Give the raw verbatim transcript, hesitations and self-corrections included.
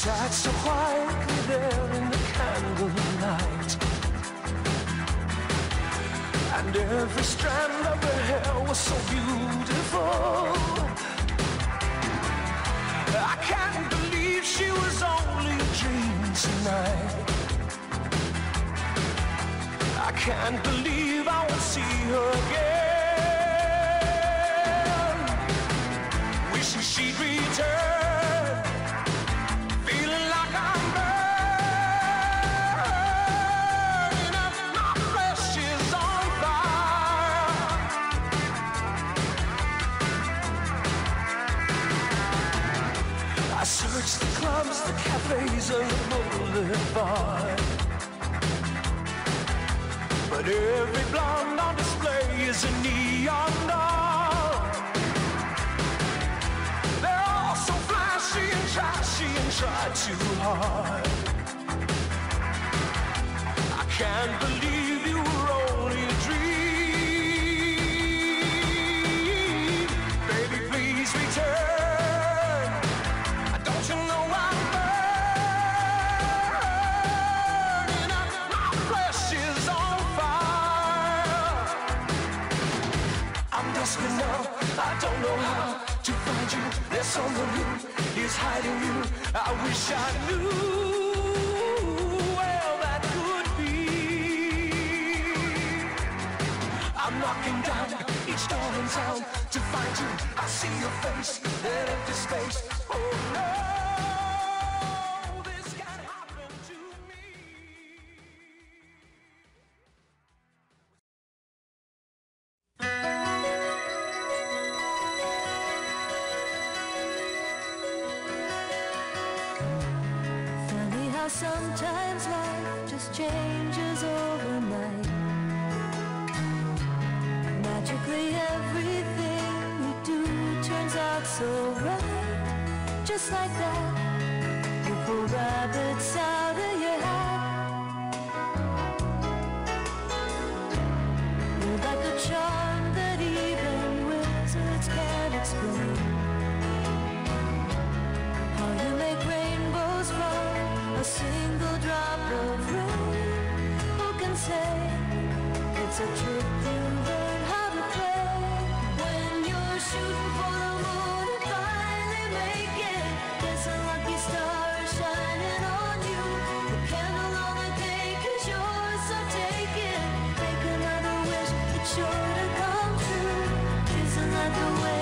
sat so quietly there in the candlelight, and every strand of her hair was so beautiful. I can't believe she was only a dream tonight. I can't believe I won't see her again. Wishing she'd return, feeling like I'm burning up, my flesh is on fire. I searched the clubs, the cafes, and the boulevard, but every blonde on display is a neon doll. They're all so flashy and trashy and try too hard. I can't believe you were only a dream. Baby, please return. Don't you know I'm burning up, my flesh is on fire. I'm desperate now, I don't know how to find you. There's someone who is hiding you. I wish I knew where that could be. I'm knocking down each door in town to find you. I see your face, that empty space. Oh no, this can't happen to me. Funny how sometimes life just changes overnight. Magically everything we do turns out so right. Just like that, you pull rabbits out of your hat. You're like a charm that even wizards can't explain. How you make rainbows from a single drop of rain. Who can say it's a trick you learn how to play? When you're shooting for the moon and finally make it, there's a lucky star shining on you. The candle on the cake is yours, so take it. Make another wish, it's sure to come true. Isn't that the way